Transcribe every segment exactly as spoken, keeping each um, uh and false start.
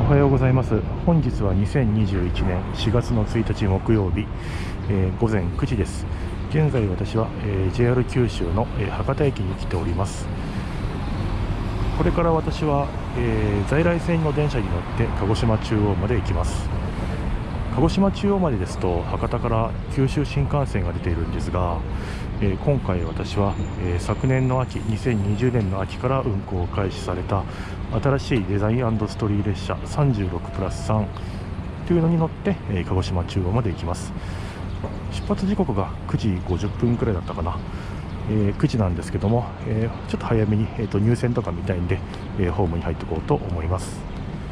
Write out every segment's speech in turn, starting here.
はようございます。本日はにせんにじゅういちねんしがつのついたち木曜日、えー、ごぜんくじです。現在私は、えー、ジェイアール 九州の、えー、博多駅に来ております。これから私は、えー、在来線の電車に乗って鹿児島中央まで行きます。鹿児島中央までですと博多から九州新幹線が出ているんですが、えー、今回私は、えー、昨年の秋にせんにじゅうねんの秋から運行を開始された新しいデザイン&ストーリー列車さんじゅうろくプラスさんというのに乗って、えー、鹿児島中央まで行きます。出発時刻がくじごじゅっぷんくらいだったかな、えー、くじなんですけども、えー、ちょっと早めに、えー、と入線とか見たいんで、えー、ホームに入っていこうと思います。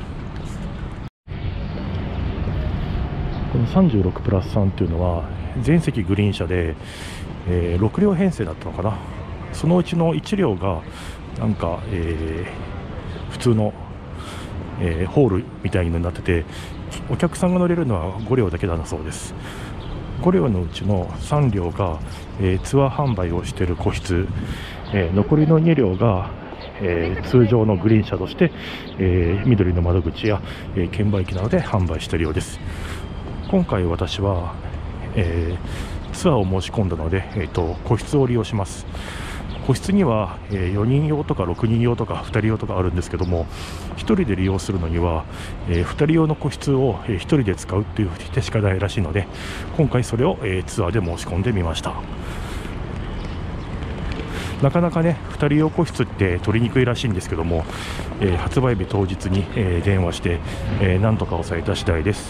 このさんじゅうろくプラスさんというのは全席グリーン車で、えー、ろくりょう編成だったのかな。そのうちのいちりょうがなんか、えー、普通の、えー、ホールみたいになってて、お客さんが乗れるのはごりょうだけだそうです。ごりょうのうちのさんりょうが、えー、ツアー販売をしている個室、えー、残りのにりょうが、えー、通常のグリーン車として、えー、緑の窓口や、えー、券売機などで販売しているようです。今回私は、えー、ツアーを申し込んだので、えー、と個室を利用します。個室には、えー、よにんようとかろくにんようとかふたりようとかあるんですけども、ひとりで利用するのには、えー、ふたりようの個室を、えー、ひとりで使うという手しかないらしいので、今回それを、えー、ツアーで申し込んでみました。なかなかねふたりよう個室って取りにくいらしいんですけども、えー、発売日当日に、えー、電話して、えー、なんとか抑えた次第です。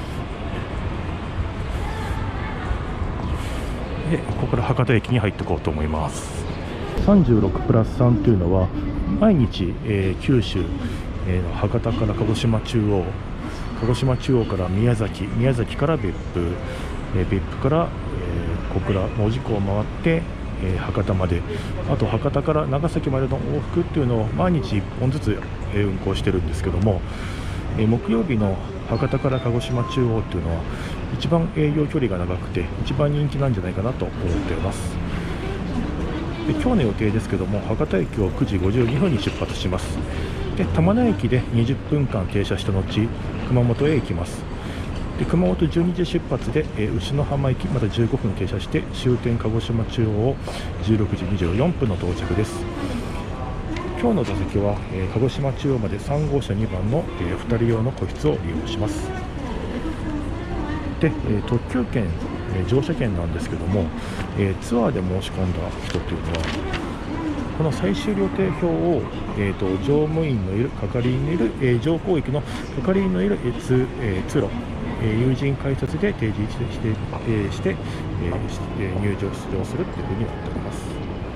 でここから博多駅に入っていこうと思います。さんじゅうろくプラスさんというのは毎日、えー、九州、えー、博多から鹿児島中央、鹿児島中央から宮崎、宮崎から別府、えー、別府から、えー、小倉、門司港を回って、えー、博多まで、あと博多から長崎までの往復っていうのを毎日いっぽんずつ、えー、運行してるんですけども、えー、木曜日の博多から鹿児島中央というのは一番営業距離が長くて一番人気なんじゃないかなと思っています。で今日の予定ですけども、博多駅をくじごじゅうにふんに出発します。で玉名駅でにじゅっぷんかん停車した後熊本へ行きます。で熊本じゅうにじ出発で、えー、牛の浜駅またじゅうごふん停車して終点鹿児島中央をじゅうろくじにじゅうよんぷんの到着です。今日の座席は、えー、鹿児島中央までさんごうしゃにばんの、えー、ふたりようの個室を利用します。で、えー、特急券、えー、乗車券なんですけども、えー、ツアーで申し込んだ人というのはこの最終料亭表を、えー、と乗務員のいる係員のいる、えー、乗降駅の係員のいる、えー通えー、通路、えー、有人改札で提示して、えーしてえー、入場出場するというふうになっております。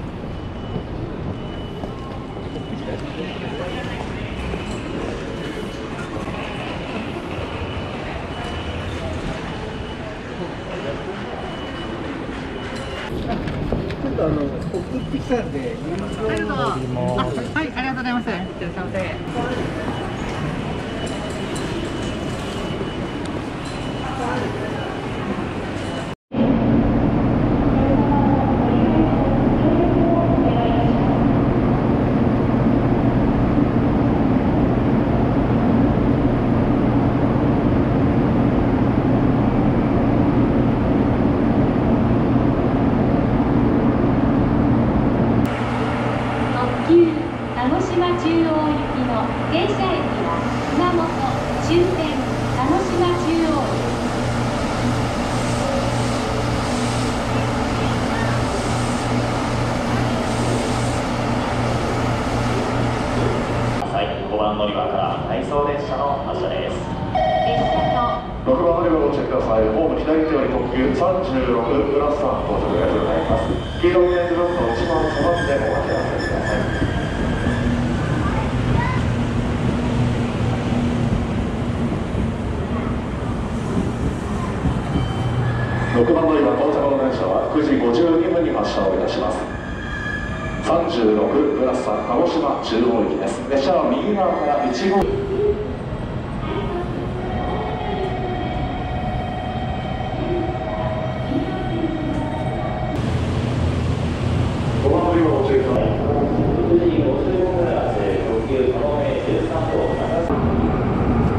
あの送ってきたんで、入場はい、ありがとうございます。いらっしゃいませ。 鹿児島中央行きの停車駅は熊本、終点鹿児島中央です。 ごばん乗り場から回送列車の発車です。 列車とろくばん乗り場をごチェックください。ホーム左手より特急さんじゅうろくプラスさん到着がございます。黄色い点ブロックの一番そばでお待ち合わせください。ろくばん乗り場到着の電車はくじごじゅうにふんに発車をいたします。さんじゅうろくプラスさん鹿児島中央行きです。列車は右側からいちごうごばん乗り場をごチェックください。くじごじゅうごふん発特急かもめじゅうさんごう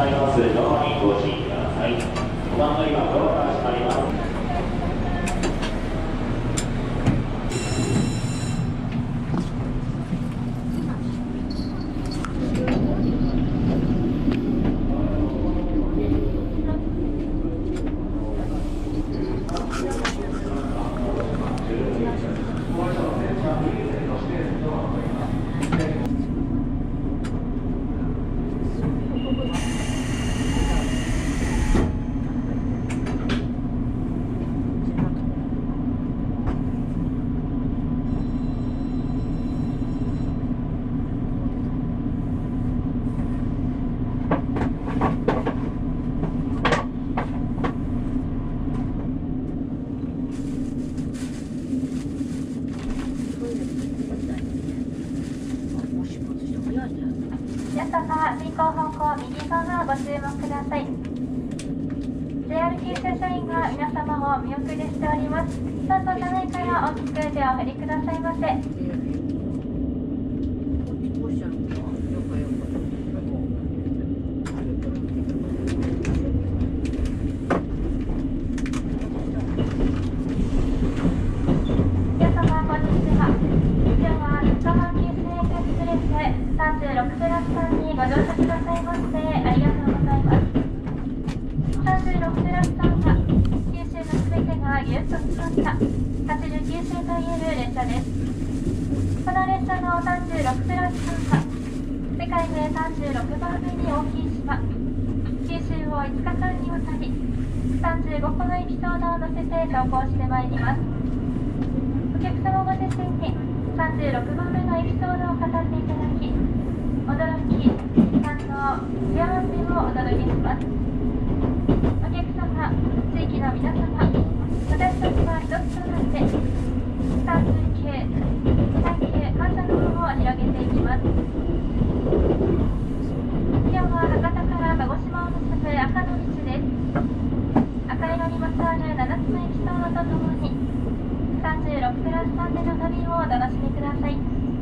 まりますドアにご注意ください。ごばん乗り場ドアが閉まります。 皆様、進行方向右側ご注目ください。 ジェイアール 九州社員が皆様を見送りしております。どうぞ車内から大きく手を振りくださいませ。皆様、こんにちは。今日は横浜九州エクスプレスさんじゅうろくプラスさんにご乗車くださいましてありがとうございます。さんじゅうろくプラスさんは九州のすべてがぎゅっと詰まったはちじゅうきゅうせいといえる列車です。この列車のさんじゅうろくプラスさんは世界でさんじゅうろくばんめに大きい島九州をいつかかんにわたりさんじゅうごこのエピソードを乗せて走行してまいります。お客様ご自身にさんじゅうろくばんめのエピソードを語っていただき驚き、感動、幸せをお届けします。お客様、地域の皆様、私たちは一つとなってサンキュー、サンキュー、感謝の輪を広げていきます。今日は博多から鹿児島を結ぶ赤の道です。赤色にまつわるななつのエピソードとともにさんじゅうろくプラスさんでの旅をお楽しみください。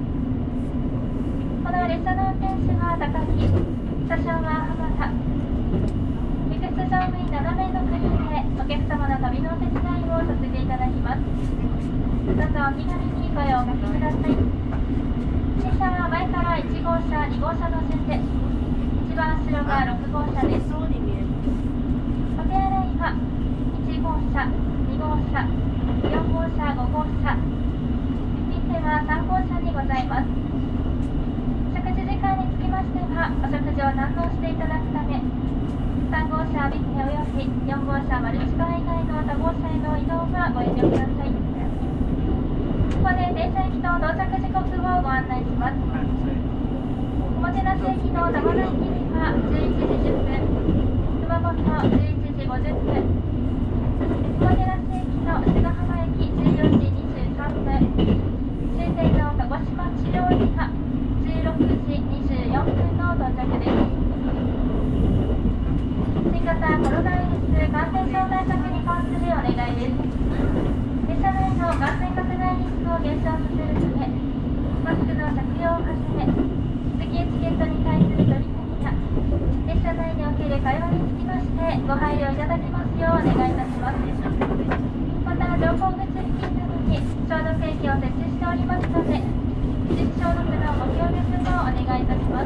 この列車の運転手は高木、車掌は浜田。陸質乗務員ななめいのクルーでお客様の旅のお手伝いをさせていただきます。どうぞお気軽に声をおかけください。列車は前からいちごうしゃ、にごうしゃの順で一番後ろがろくごうしゃです。お手洗いはいちごうしゃ、にごうしゃ、よんごうしゃ、ごごうしゃ、ビュッフェはさんごうしゃにございます。食事時間につきましてはお食事を堪能していただくためさんごうしゃビュッフェおよびよんごうしゃマルチカー以外の多号車への移動はご遠慮ください。ここで停車駅と到着時刻をご案内します。おもてなし駅の玉名駅にはじゅういちじじゅっぷん、熊本じゅういちじごじゅっぷん、おもてなし駅の志賀浜駅じゅうよじにじゅうさんぷん、終点の鹿児島中央駅はじゅうろくじにじゅうよんぷんの到着です。新型コロナウイルス感染症対策に関するお願いです。列車内の感染拡大リスクを減少させるためマスクの着用をはじめ席エチケットに対する取り組みや列車内における会話につきましてご配慮いただきますようお願いいたします。また乗降口付近などに消毒液を設置しておりますので手指消毒のご協力もお願いいたします。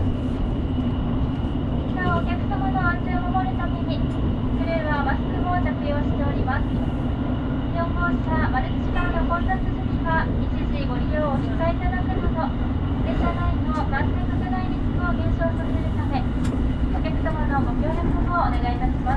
なおお客様の安全を守るためにクルーはマスクも着用しております。よんごうしゃマルチカーの混雑時には一時ご利用をお控えいただくなど列車内の感染拡大リスクを減少させるためお客様のご協力もお願いいたします。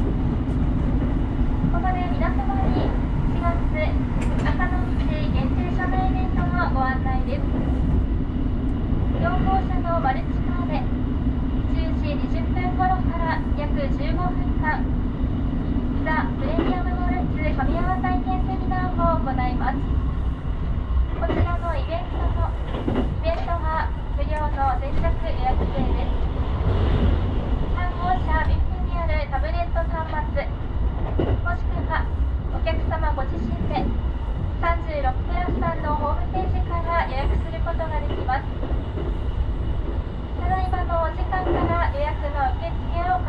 ここで皆様にしがつ赤の道限定車内イベントのご案内です。よんごうしゃのマルチカーでじゅうじにじゅっぷん頃から約じゅうごふんかんザ・プレミアムモルツ神山体験セミナーを行います。こちらのイベントのイベントは無料の先着予約制です。さんごうしゃビュッフェにあるタブレット端末もしくはお客様ご自身でさんじゅうろくプラスさんのホームページから予約することができます。ただいまのお時間から予約の受付を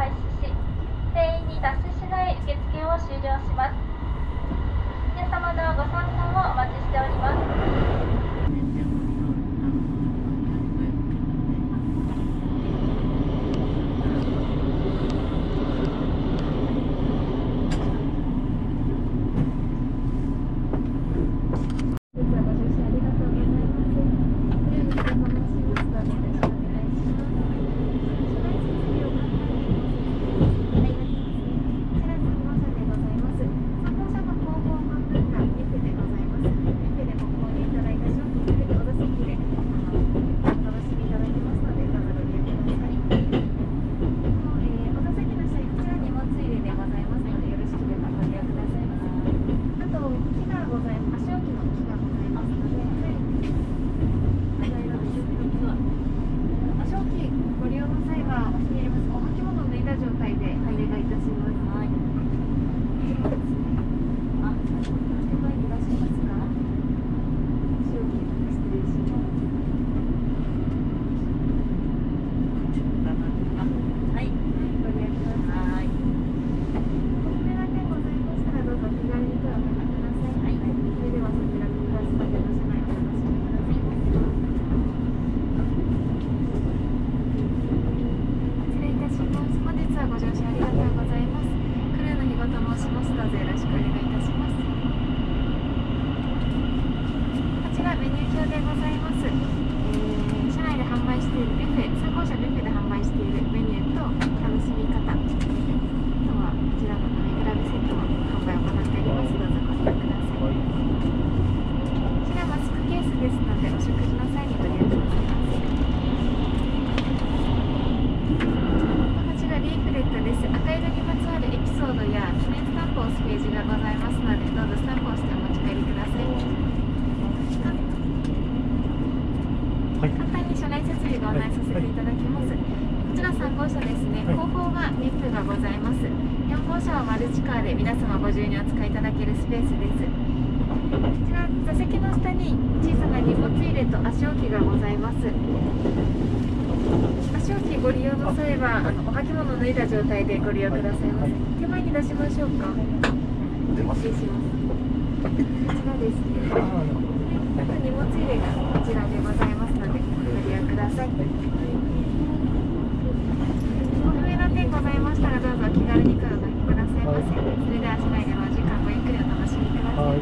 個押すページがございますので、どうぞさんこ押してお持ち帰りください。 はい。 簡単に車内設備ご案内させていただきます。こちらさん号車ですね、後方がリップがございます。よん号車はマルチカーで皆様ご自由にお使いいただけるスペースです。こちら座席の下に小さな荷物入れと足置きがございます。足置きご利用の際はあのお履物を脱いだ状態でご利用くださいませ。手前に出しましょうか。 出ます。 失礼します。こちらですね。荷物入れがこちらでございますのでご利用ください。お不明な点ございましたらどうぞお気軽に声をかけくださいませ。それでは車内でのお時間ごゆっくりお楽しみください。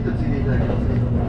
ットついていただけますでしょうか。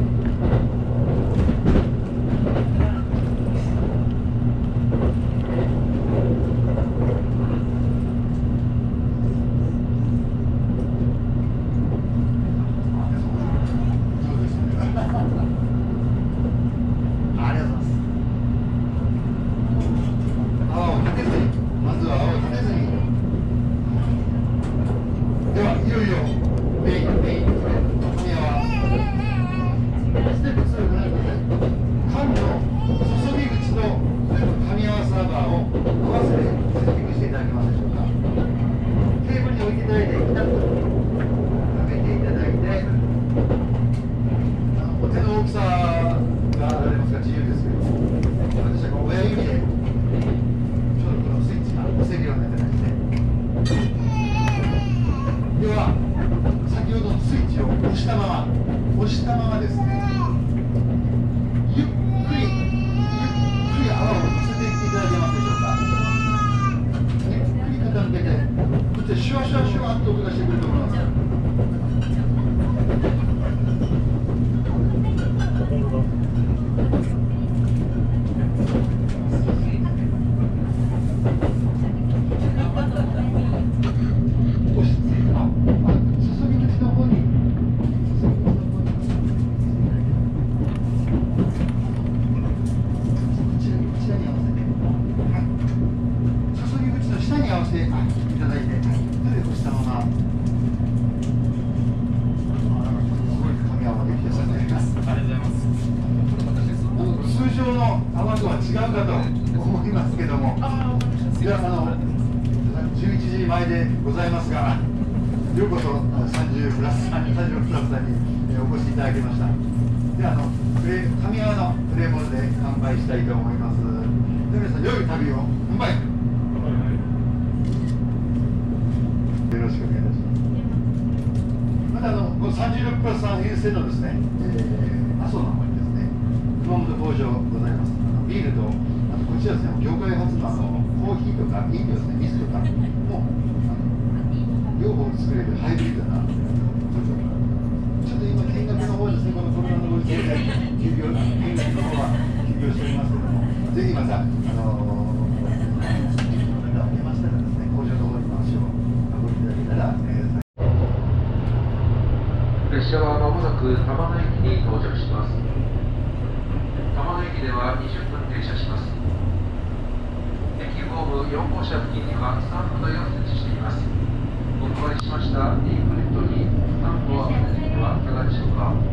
列車はまもなく玉野駅に到着します。玉野駅ではにじゅっぷん停車します。駅ホームよん号車付近にはスタンプ台を設置しています。お配りしましたリーフレットにスタンプを当ててみてはいかがでしょうか。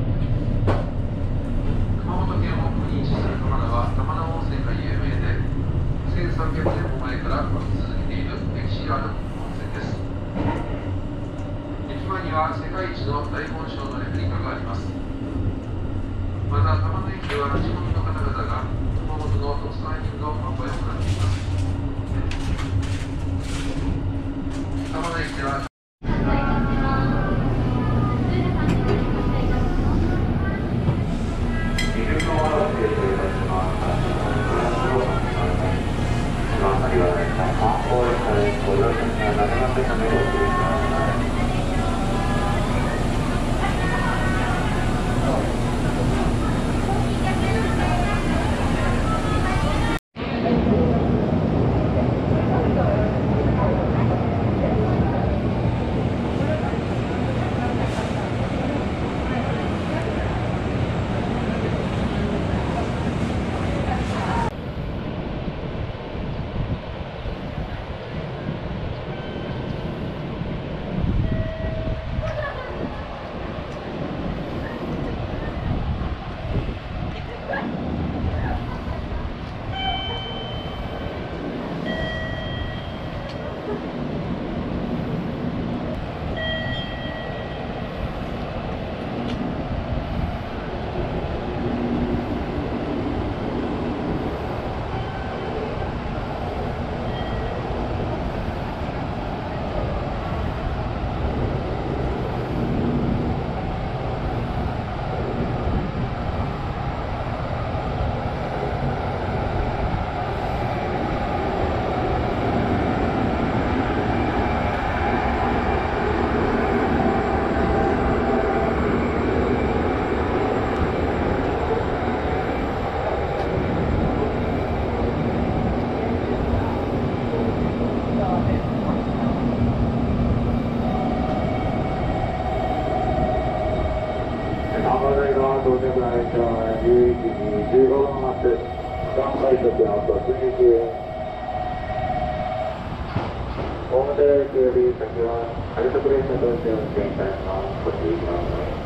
熊本県北部に位置する玉名は玉名温泉が有名で、せんさんびゃくねんも前から湧き続けている歴史ある温泉です。駅前には世界一の大本鐘のレプリカがあります。また玉野駅では地元の方々が熊本の特産品の販売を行っています。玉野駅では到着の列車はじゅういちじじゅうごふん発、関西速の突撃。大牟田駅より先は快速列車として運転いたします。ご注意ください。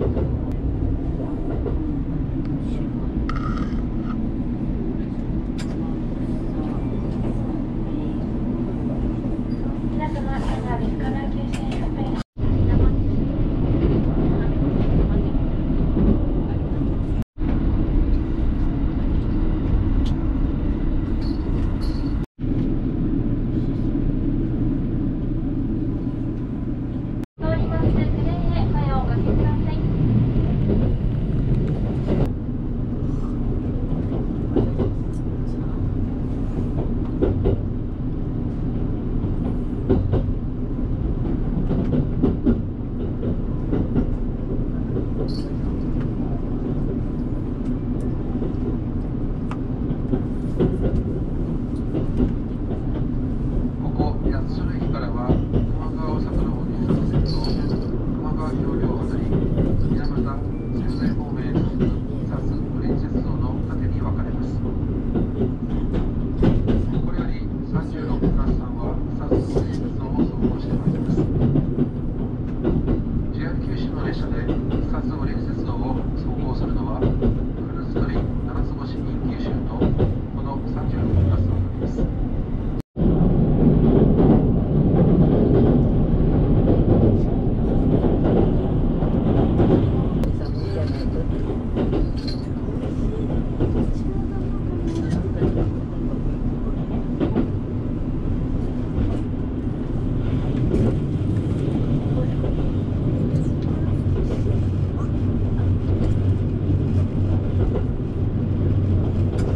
皆様、サービスからきゅうせんひゃくえん。通りますクレーンへ声をおかけください。 ここ八代駅からは熊川大阪の方に出発すると熊川橋梁を渡り水俣仙台方面へ進む薩牟連鉄道の縦に分かれます。これよりさんじゅうろくプラスさんは薩牟連鉄道を走行してまいります。 ジェイアール 九州の列車で薩牟連鉄道を走行するのはクルーズ取り七つ星人九州とこのさんじゅうろくプラスさんのみです。 「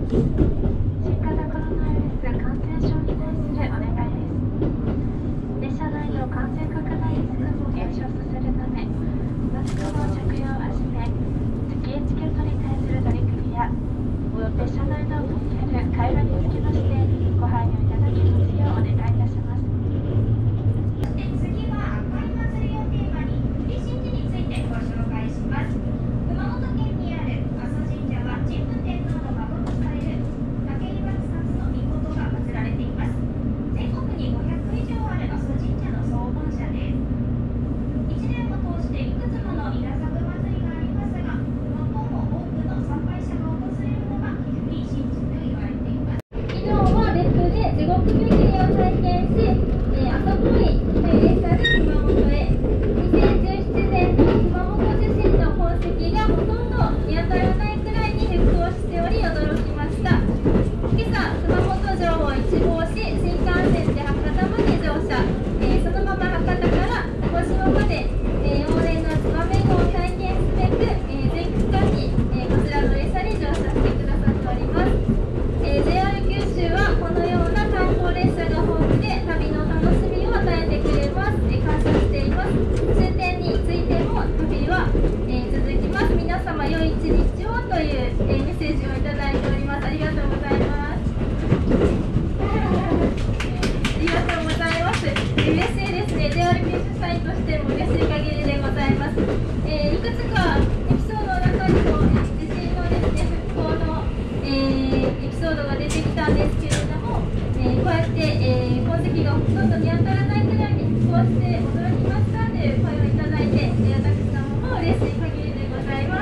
新型コロナウイルス感染症に対するお願いです。列車内の感染拡大リスクを減少させるため、マスクの着用をはじめ、席エチケットに対する取り組みや、列車内のトイレ、会話につきましてご配慮いただきますようお願いいたします。 次は赤い祭りをテーマに栗神事についてご紹介します。熊本県にある阿蘇神社は神武天皇の孫とされる武井松薩の命が祀られています。全国にごひゃく以上ある阿蘇神社の総本社です。いちねんを通していくつもの稲作祭りがありますが、最も多くの参拝者が訪れるのが栗神事と言われています。 昨日は列車で地獄巡りを体験し、えー、阿蘇ボイという列車で熊本へ。にせんじゅうななねんの熊本地震の痕跡がほとんど見当たらないくらいに復興しており驚きました。今朝、熊本城を一望し、新幹線で博多まで乗車、えー、そのまま博多から鹿児島まで、えー、往年のツバメ号を体験すべく、えー、全区間に、えー、こちらの列車に乗車してくださっております。えー、ジェイアール 九州はこのような観光列車が豊富で旅の楽しみを与えてくれます。えー、感謝しています。終点についても旅は、えー、続きます。皆様良い一日をという、えー、メッセージをいただいております。ありがとうございます。ありがとうございます。えー、嬉しいですね。ジェイアール 九州サインとしても嬉しい限りでございます。えー、いくつかエピソードの中にも、えー、地震のですね、復興の、えー、エピソードが出てきたんですけれども、えー、こうやって、えー、痕跡がほとんど見当たらないくらいに復興して驚きましたという声をいただいて、えー、私どもも嬉しい限りでございます。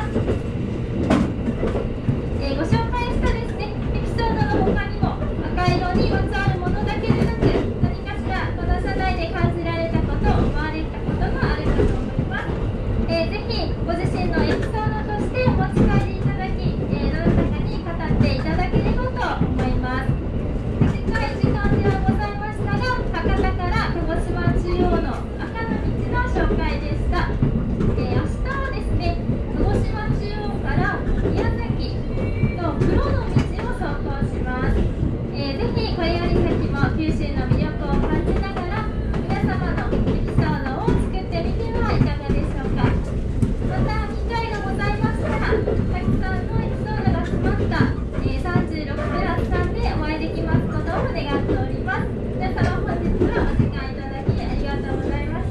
えー、ご紹介したですね、エピソードの他にも赤色にまつわるものだけでなく、何かしらこの車内で感じられたこと、思われたことがあるかと思います。えー、ぜひご自身のエピソードとしてお持ち帰りいただき、えー、どなたかに語っていただければと思います。短い時間ではございましたが、博多から鹿児島中央の赤の道の紹介でした。えー、明日はですね、鹿児島中央から宮崎と黒の道を走行します。えー、ぜひこれより先も九州の魅力を感じながら、皆様のエピソードを作ってみてはいかがでしょうか。また機会がございましたら、たくさんのエピソードが詰まった、えー、さんじゅうろくプラスさんでお会いできますことを願っております。皆様本日はお時間いただきありがとうございました。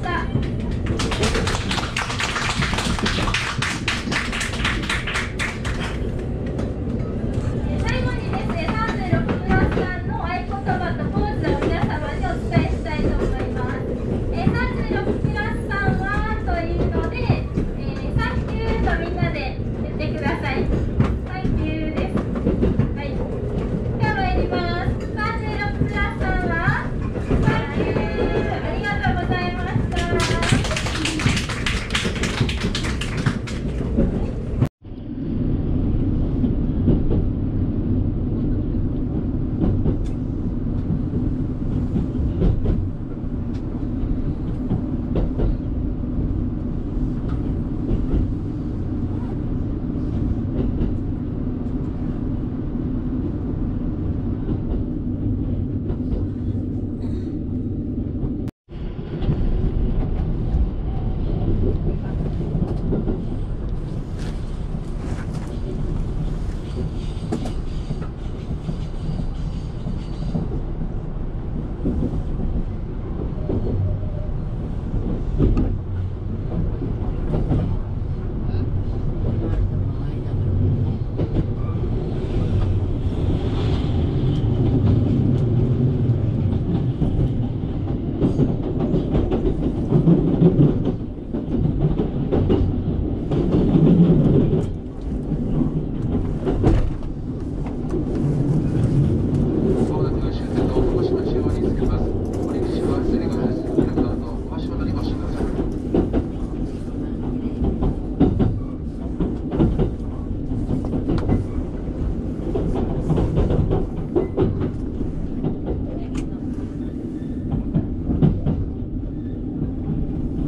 最後にですね、さんじゅうろくプラスさんの合言葉とポーズを皆様にお伝えしたいと思います。えー、さんじゅうろくプラスさんはというので、えー、サンキューとみんなで言ってください。サンキューです。はい。では参ります。さんじゅうろくプラスさんはサンキュー。ありがとうございました。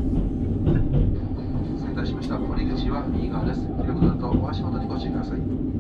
左口は右側です。広くなるとお足元にご注意ください。